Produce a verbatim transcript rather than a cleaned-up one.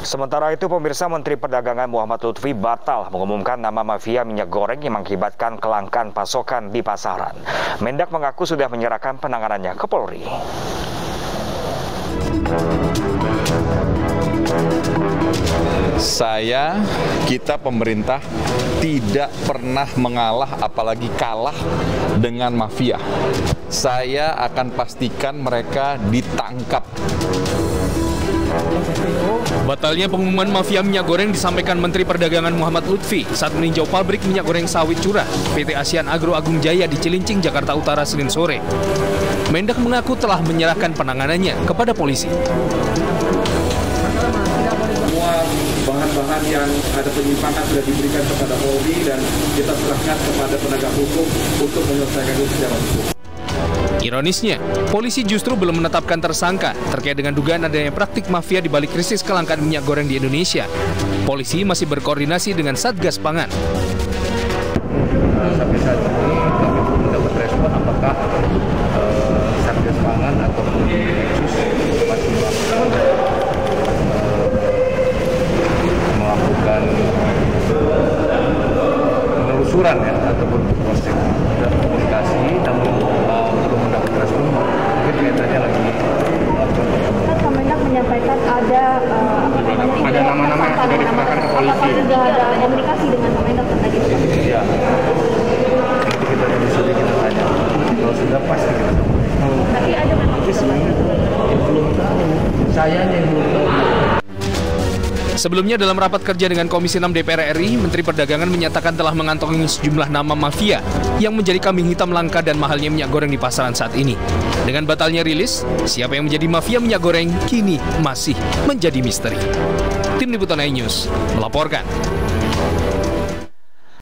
Sementara itu, pemirsa, Menteri Perdagangan Muhammad Lutfi batal mengumumkan nama mafia minyak goreng yang mengakibatkan kelangkaan pasokan di pasaran. Mendak mengaku sudah menyerahkan penanganannya ke Polri. Saya, kita pemerintah tidak pernah mengalah, apalagi kalah dengan mafia. Saya akan pastikan mereka ditangkap. Batalnya pengumuman mafia minyak goreng disampaikan Menteri Perdagangan Muhammad Lutfi saat meninjau pabrik minyak goreng sawit curah P T Asian Agro Agung Jaya di Cilincing, Jakarta Utara, Senin sore. Mendak mengaku telah menyerahkan penanganannya kepada polisi. Semua bahan-bahan yang ada penyimpangan sudah diberikan kepada Polri dan kita serahkan kepada penegak hukum untuk menyelesaikan itu secara hukum. Ironisnya, polisi justru belum menetapkan tersangka terkait dengan dugaan adanya praktik mafia di balik krisis kelangkaan minyak goreng di Indonesia. Polisi masih berkoordinasi dengan Satgas Pangan. Sampai saat ini kami belum mendapat respon apakah uh, Satgas Pangan ataupun Densus masih melakukan, uh, melakukan penelusuran ya ataupun proses sudah komunikasi namun uh, belum mendapat respon. Mungkin kaitannya lagi Kan Mendak menyampaikan ada uh, ada nama-nama yang sudah diserahkan ke polisi. Apakah sudah ada komunikasi dengan Mendak terkait itu? Iya. Nanti kita sudah kita tanya. Kalau sudah pasti kita tahu. Tapi ada memang Belum tahu. Saya yang belum tahu. Sebelumnya dalam rapat kerja dengan Komisi enam D P R R I, Menteri Perdagangan menyatakan telah mengantongi sejumlah nama mafia yang menjadi kambing hitam langka dan mahalnya minyak goreng di pasaran saat ini. Dengan batalnya rilis, siapa yang menjadi mafia minyak goreng kini masih menjadi misteri. Tim Liputan iNews melaporkan.